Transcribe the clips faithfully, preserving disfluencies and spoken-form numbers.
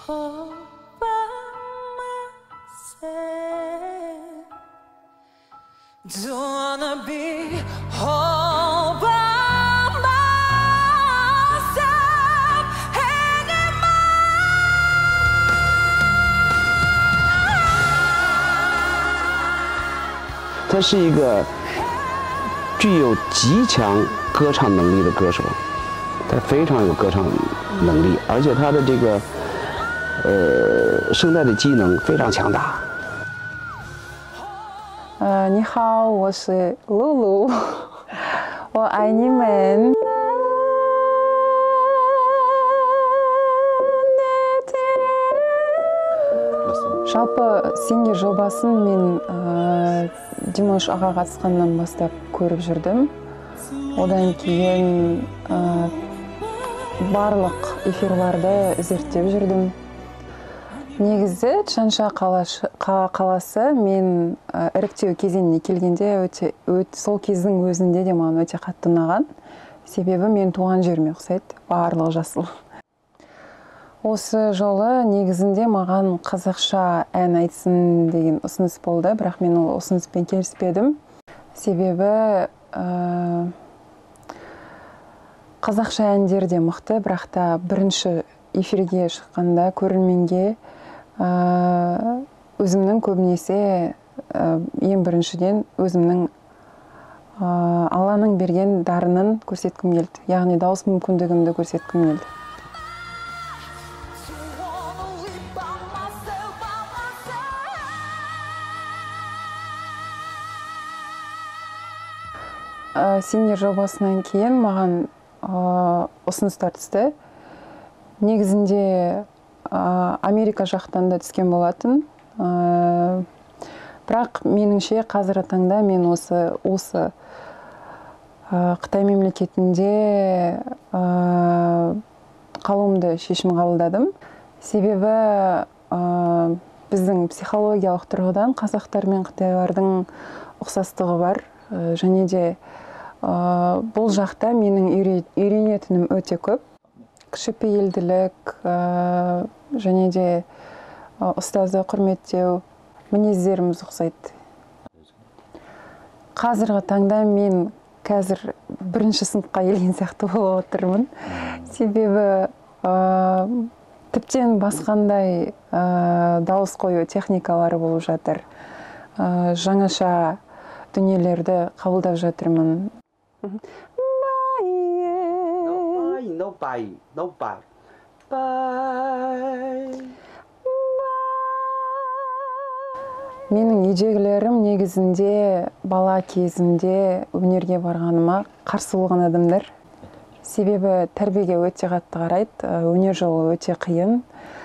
他是一个具有极强歌唱能力的歌手，他非常有歌唱能力，而且他的这个呃声带的机能非常强大。 呃，你好，我是露露，我爱你们。 Жалпы сенге жобасын мен Димаш аға қатысқаннан бастап көріп жүрдім. Одан кейін барлық эфирларды зерттеп жүрдім. Негізі Чанша қаласы мен іріктеу кезеңіне келгенде өте сол кездің өзінде де маған өте қатты ұнаған. Себебі мен туған жеріме ұқсайды, барлығы жасыл. Осы жолы негізінде маған қазақша ән айтсын деген ұсыныс болды, бірақ мен ол ұсыныспен келіспедім. Себебі қазақша әндер де мықты, бірақ та бірінші эфирге шыққанда көрерменге өзімнің көбінесе ең біріншіден өзімнің Алланың берген дарынын көрсеткім келді. Яғни дауыс мүмкіндігімді көрсеткім келді. Сенер жобасынан кейін маған ұсыныстар түсті. Негізінде Америка жақтан да түскен болатын. Бірақ меніңше қазіргі таңда мен осы осы Қытай мемлекетінде қалуымды шешім қабылдадым. Себебі біздің психологиялық тұрғыдан қазақтар мен қытайлардың ұқсастығы бар. Және де бұл жақта менің үйренетінім өте көп. Кішіпейілділік және де ұстазды құрметтеу мінездеріміз ұқсайды. Қазіргі таңда мен қазір бірінші сыныпқа келген сияқты болып отырмын. Себебі тіптен басқандай дауыс қою техникалары болып жатыр. Жаңаша дүниелерді қабылдап жатырмын. No bye, no bye. Менің үйдегілерім негізінде бала кезімде өнерге барғаныма қарсы болған адамдар. Себебі тәрбиеге өте қатты қарайды, өнер жолы өте қиын.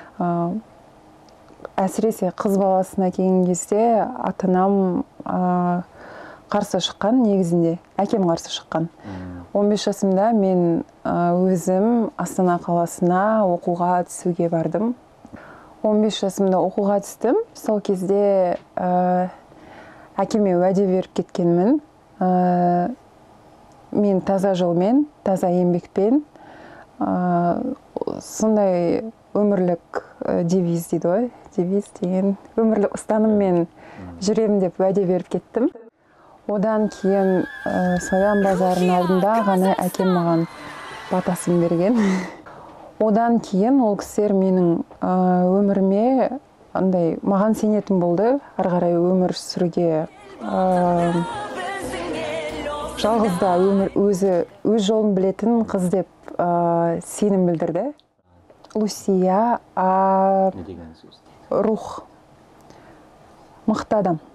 Әсіресе қыз баласына келген кезде ата-анам қарсы шыққан негізінде, әкем қарсы шыққан. он бес жасымда мен өзім Астана қаласына оқуға түсуге бардым. он бес жасымда оқуға түстім. Сол кезде әкеме уәде беріп кеткенмін. Мен таза жолмен, таза еңбекпен, сондай өмірлік девиз дейді ғой, девиз деген өмірлік ұстаныммен жүремін деп уәде беріп кеттім. Одан кейін Славян базарының алдында ғана әкем маған батасын берген. Одан кейін ол кісілер менің өміріме андай маған сенетін болды. Ары қарай өмір сүруге жалғызда өмір өзі өз жолын білетін қыз деп сенім білдірді. Лусия рух мықты адам.